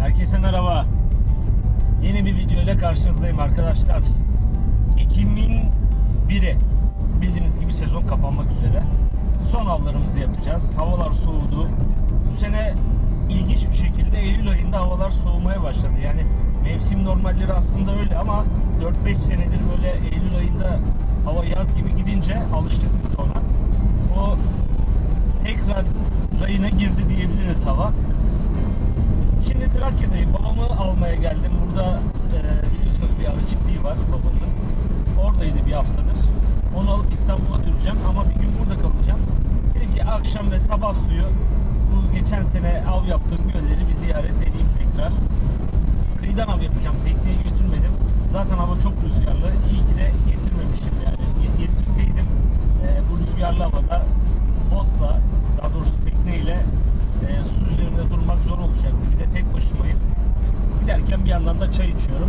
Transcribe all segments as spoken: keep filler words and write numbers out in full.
Herkese merhaba. Yeni bir video ile karşınızdayım arkadaşlar. Ekim'in biri. Bildiğiniz gibi sezon kapanmak üzere. Son avlarımızı yapacağız. Havalar soğudu. Bu sene ilginç bir şekilde Eylül ayında havalar soğumaya başladı. Yani mevsim normalleri aslında öyle ama dört beş senedir böyle Eylül ayında hava yaz gibi gidince alıştık biz de ona. O tekrar rayına girdi diyebiliriz hava. Şimdi Trakya'dayım. Babamı almaya geldim. Burada e, biliyorsunuz bir arı çiftliği var babamın. Oradaydı bir haftadır. Onu alıp İstanbul'a döneceğim ama bir gün burada kalacağım. Dedim ki akşam ve sabah suyu bu geçen sene av yaptığım gölleri bir ziyaret edeyim tekrar. Kıyıdan av yapacağım. Tekneyi götürmedim. Zaten hava çok rüzgarlı. İyi ki de getirmemişim yani. Getirseydim e, bu rüzgarlı havada botla, daha doğrusu tekneyle e, su üzerinde durmak zor olacaktı. Bir de tek başımayım. Giderken bir yandan da çay içiyorum.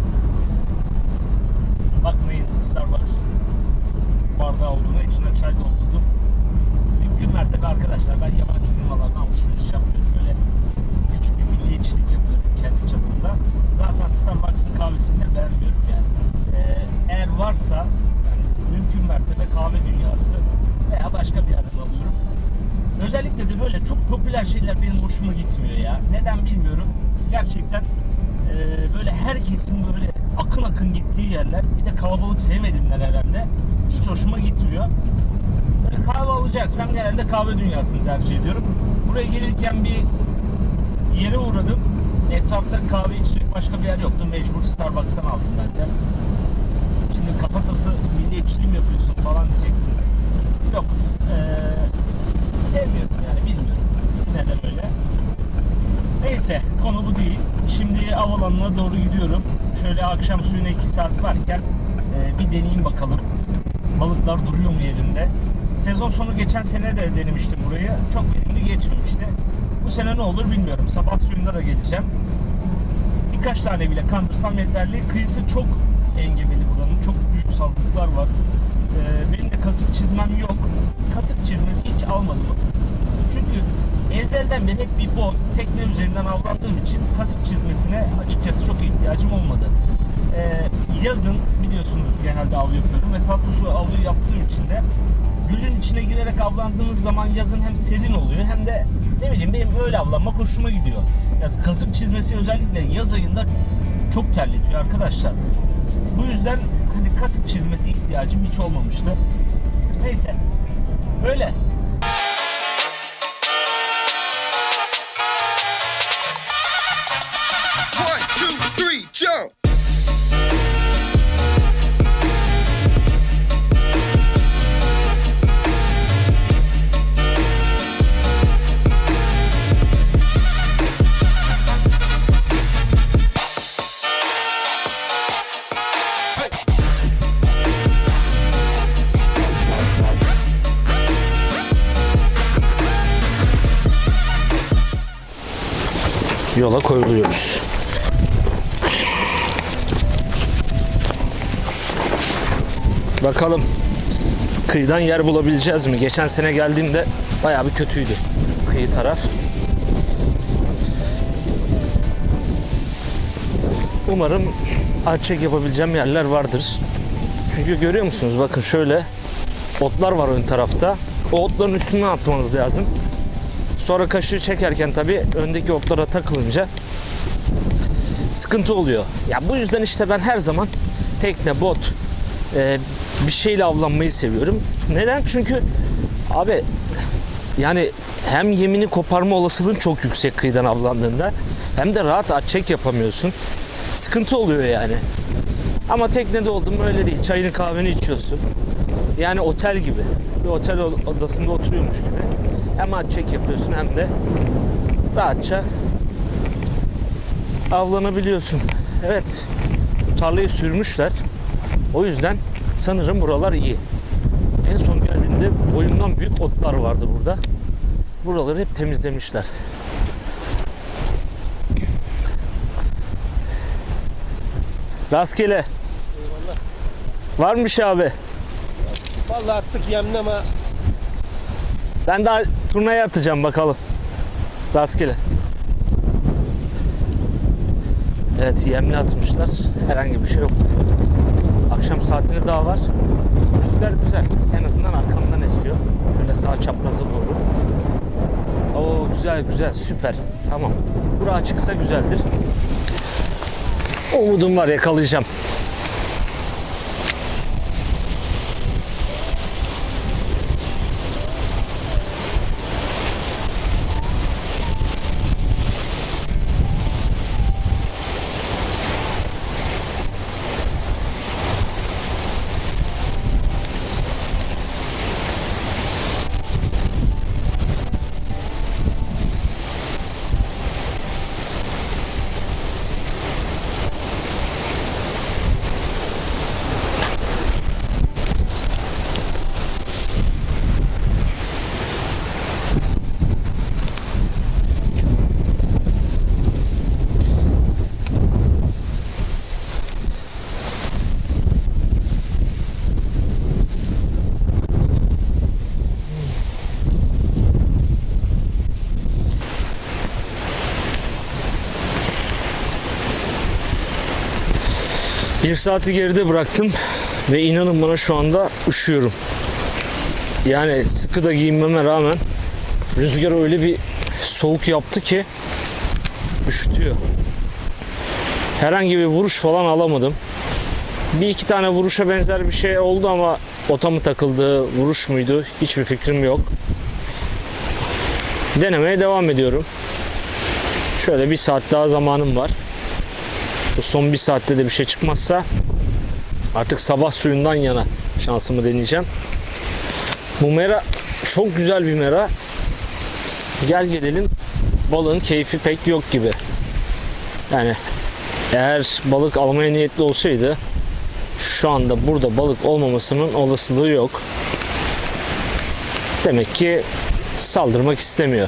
Bakmayın Starbucks bardağı olduğuna içine çay doldurdum. Mümkün mertebe arkadaşlar ben yabancı firmalardan alışveriş yapmıyorum. Böyle küçük bir milliyetçilik yapıyorum kendi çapımda. Zaten Starbucks'ın kahvesini de beğenmiyorum yani. Ee, eğer varsa yani mümkün mertebe kahve dünyası veya başka bir yerden alıyorum. Özellikle de böyle çok popüler şeyler benim hoşuma gitmiyor ya. Neden bilmiyorum. Gerçekten e, böyle herkesin böyle akın akın gittiği yerler. Bir de kalabalık sevmediğimden herhalde. Hiç hoşuma gitmiyor. Böyle kahve alacaksam genelde kahve dünyasını tercih ediyorum. Buraya gelirken bir yere uğradım. Etrafta kahve içecek başka bir yer yoktu. Mecbur Starbucks'tan aldım ben de. Şimdi kafatası milliyetçiliği mi yapıyorsun falan diyeceksiniz. Yok. Ee, sevmiyorum yani bilmiyorum. Neden öyle. Neyse konu bu değil. Şimdi av alanına doğru gidiyorum. Şöyle akşam suyuna iki saat varken e, bir deneyeyim bakalım. Balıklar duruyor mu yerinde? Sezon sonu geçen sene de denemiştim burayı. Çok verimli geçmemişti. Bu sene ne olur bilmiyorum. Sabah suyunda da geleceğim. Birkaç tane bile kandırsam yeterli. Kıyısı çok engebeli buranın. Çok büyük sazlıklar var. Ee, benim de kasık çizmem yok. Kasık çizmesi hiç almadım. Çünkü ezelden beri hep bir bot, tekne üzerinden avlandığım için kasık çizmesine açıkçası çok ihtiyacım olmadı. Ee, yazın biliyorsunuz genelde av yapıyorum ve tatlı su avı yaptığım için de gölün içine girerek avlandığınız zaman yazın hem serin oluyor hem de ne bileyim benim öyle avlanmak hoşuma gidiyor. Yani kasık çizmesi özellikle yaz ayında çok terletiyor arkadaşlar. Bu yüzden hani kasık çizmesi ihtiyacım hiç olmamıştı. Neyse öyle. One, two, three, jump! Yola koyuluyoruz. Bakalım kıyıdan yer bulabileceğiz mi? Geçen sene geldiğimde bayağı bir kötüydü kıyı taraf. Umarım açık yapabileceğim yerler vardır. Çünkü görüyor musunuz? Bakın şöyle otlar var ön tarafta. O otların üstüne atmanız lazım. Sonra kaşığı çekerken tabii öndeki otlara takılınca sıkıntı oluyor. Ya bu yüzden işte ben her zaman tekne, bot e, bir şeyle avlanmayı seviyorum. Neden? Çünkü abi yani hem yemini koparma olasılığın çok yüksek kıyıdan avlandığında hem de rahat at çek yapamıyorsun. Sıkıntı oluyor yani. Ama teknede oldum öyle değil. Çayını kahveni içiyorsun. Yani otel gibi. Bir otel odasında oturuyormuş gibi. Hem at çek yapıyorsun hem de rahatça avlanabiliyorsun. Evet. Tarlayı sürmüşler. O yüzden sanırım buralar iyi. En son geldiğimde boyumdan büyük otlar vardı burada. Buraları hep temizlemişler. Rastgele. Eyvallah. Var mı bir şey abi? Vallahi attık yemle ama Ben daha turnaya atacağım bakalım. Rastgele. Evet, yemli atmışlar. Herhangi bir şey yok. Akşam saatini daha var. Rüzgar güzel. En azından arkamdan esiyor. Şöyle sağ çapraza doğru. Oo, güzel güzel, süper. Tamam. Bura açıksa güzeldir. Umudum var, yakalayacağım. Bir saati geride bıraktım ve inanın bana şu anda üşüyorum. Yani sıkı da giyinmeme rağmen rüzgar öyle bir soğuk yaptı ki üşütüyor. Herhangi bir vuruş falan alamadım. Bir iki tane vuruşa benzer bir şey oldu ama ota mı takıldı, vuruş muydu hiçbir fikrim yok. Denemeye devam ediyorum. Şöyle bir saat daha zamanım var. Bu son bir saatte de bir şey çıkmazsa artık sabah suyundan yana şansımı deneyeceğim. Bu mera çok güzel bir mera. Gel gelelim balığın keyfi pek yok gibi. Yani eğer balık almaya niyetli olsaydı şu anda burada balık olmamasının olasılığı yok. Demek ki saldırmak istemiyor.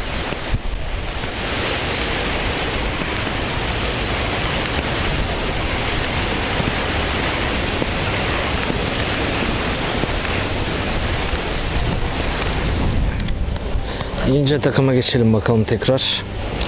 İnce takıma geçelim bakalım tekrar.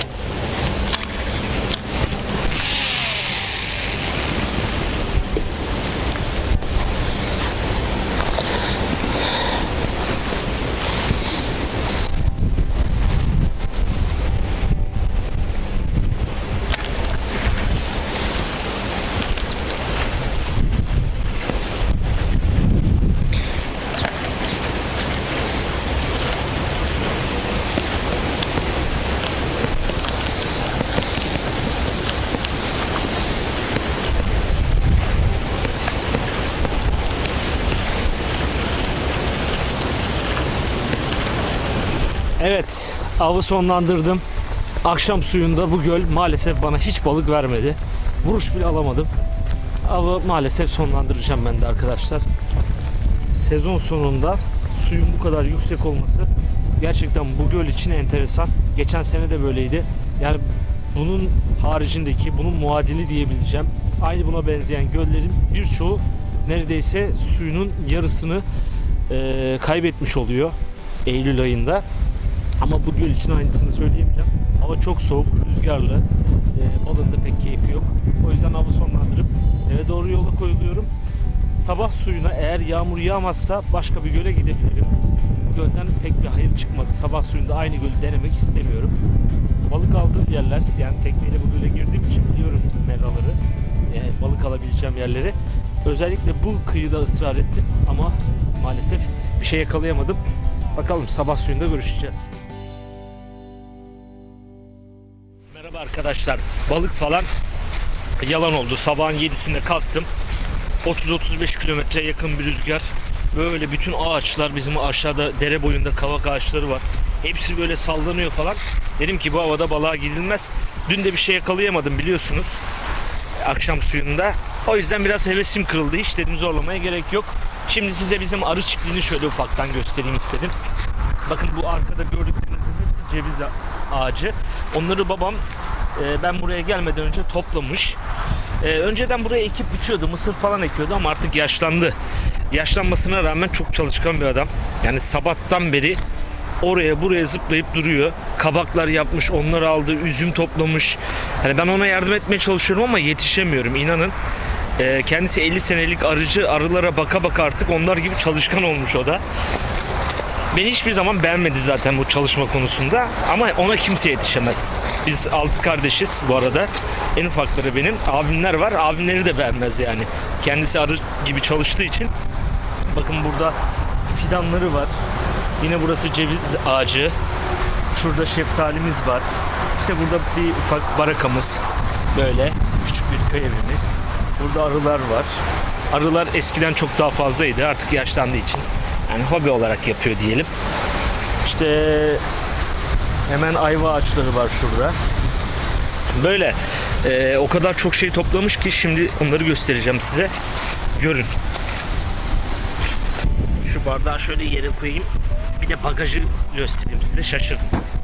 Evet, avı sonlandırdım. Akşam suyunda bu göl maalesef bana hiç balık vermedi. Vuruş bile alamadım. Avı maalesef sonlandıracağım ben de arkadaşlar. Sezon sonunda suyun bu kadar yüksek olması gerçekten bu göl için enteresan. Geçen sene de böyleydi. Yani bunun haricindeki, bunun muadili diyebileceğim, aynı buna benzeyen göllerin birçoğu neredeyse suyunun yarısını e, kaybetmiş oluyor Eylül ayında. Ama bu göl için aynısını söyleyemeyeceğim. Hava çok soğuk, rüzgarlı. E, balığın da pek keyfi yok. O yüzden avı sonlandırıp eve doğru yola koyuluyorum. Sabah suyuna eğer yağmur yağmazsa başka bir göle gidebilirim. Bu gölden pek bir hayır çıkmadı. Sabah suyunda aynı gölü denemek istemiyorum. Balık aldığım yerler, yani tekneyle bu göle girdiğim için biliyorum meraları. Yani balık alabileceğim yerleri. Özellikle bu kıyıda ısrar ettim ama maalesef bir şey yakalayamadım. Bakalım sabah suyunda görüşeceğiz. Merhaba arkadaşlar. Balık falan yalan oldu. Sabahın yedisinde kalktım. otuz otuz beş kilometreye yakın bir rüzgar. Böyle bütün ağaçlar, bizim aşağıda dere boyunda kavak ağaçları var. Hepsi böyle sallanıyor falan. Dedim ki bu havada balığa gidilmez. Dün de bir şey yakalayamadım biliyorsunuz. Akşam suyunda. O yüzden biraz hevesim kırıldı. Hiç dedim zorlamaya gerek yok. Şimdi size bizim arı çiftliğini şöyle ufaktan göstereyim istedim. Bakın bu arkada gördüklerinizin hepsi ceviz ağacı. Onları babam e, ben buraya gelmeden önce toplamış. E, önceden buraya ekip biçiyordu, mısır falan ekiyordu ama artık yaşlandı. Yaşlanmasına rağmen çok çalışkan bir adam. Yani sabahtan beri oraya buraya zıplayıp duruyor. Kabaklar yapmış, onları aldı, üzüm toplamış. Hani ben ona yardım etmeye çalışıyorum ama yetişemiyorum, inanın. Ee, kendisi elli senelik arıcı, arılara baka baka artık onlar gibi çalışkan olmuş o da. Beni hiçbir zaman beğenmedi zaten bu çalışma konusunda ama ona kimse yetişemez. Biz altı kardeşiz bu arada. En ufakları benim. Abimler var. Abimleri de beğenmez yani. Kendisi arı gibi çalıştığı için. Bakın burada fidanları var. Yine burası ceviz ağacı. Şurada şeftalimiz var. İşte burada bir ufak barakamız. Böyle küçük bir köy evimiz. Burada arılar var. Arılar eskiden çok daha fazlaydı. Artık yaşlandığı için. Yani hobi olarak yapıyor diyelim. İşte hemen ayva ağaçları var şurada. Böyle e, o kadar çok şey toplamış ki şimdi onları göstereceğim size. Görün. Şu bardağı şöyle yere koyayım. Bir de bagajı göstereyim size, şaşırın.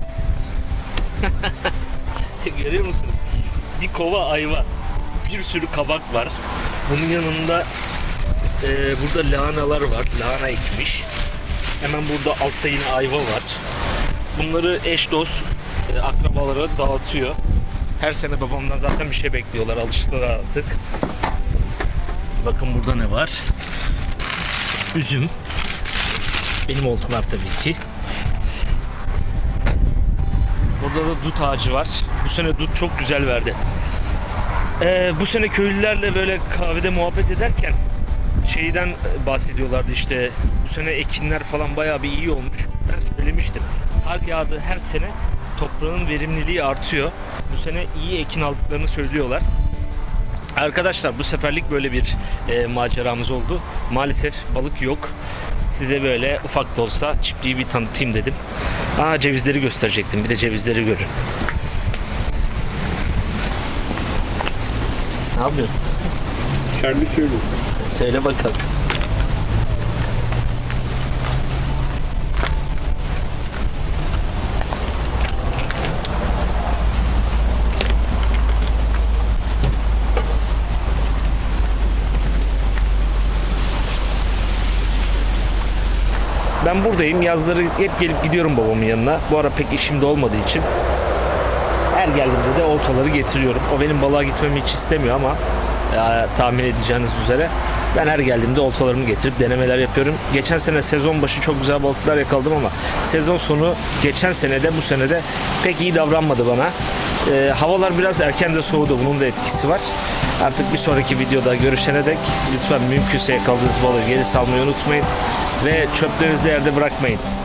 Görüyor musunuz? Bir kova ayva. Bir sürü kabak var. Bunun yanında e, burada lahanalar var. Lahana ekmiş. Hemen burada altta yine ayva var. Bunları eş dost e, akrabalara dağıtıyor. Her sene babamdan zaten bir şey bekliyorlar. Alıştılar artık. Bakın burada ne var? Üzüm. Benim oldular tabii ki. Burada da dut ağacı var. Bu sene dut çok güzel verdi. Ee, bu sene köylülerle böyle kahvede muhabbet ederken şeyden bahsediyorlardı, işte bu sene ekinler falan bayağı bir iyi olmuş. Ben söylemiştim. Kar yağdığı her sene toprağın verimliliği artıyor. Bu sene iyi ekin aldıklarını söylüyorlar. Arkadaşlar bu seferlik böyle bir e, maceramız oldu. Maalesef balık yok. Size böyle ufak da olsa çiftliği bir tanıtayım dedim. Aa, cevizleri gösterecektim. Bir de cevizleri görün. Ne yapıyorsun? Kendi söyle. Söyle bakalım. Ben buradayım. Yazları hep gelip gidiyorum babamın yanına. Bu ara pek işim de olmadığı için her geldiğimde de oltaları getiriyorum. O benim balığa gitmemi hiç istemiyor ama ya, tahmin edeceğiniz üzere ben her geldiğimde oltalarımı getirip denemeler yapıyorum. Geçen sene sezon başı çok güzel balıklar yakaladım ama sezon sonu geçen senede bu senede pek iyi davranmadı bana. Ee, havalar biraz erken de soğudu. Bunun da etkisi var. Artık bir sonraki videoda görüşene dek lütfen mümkünse yakaladığınız balığı geri salmayı unutmayın ve çöplerinizi de yerde bırakmayın.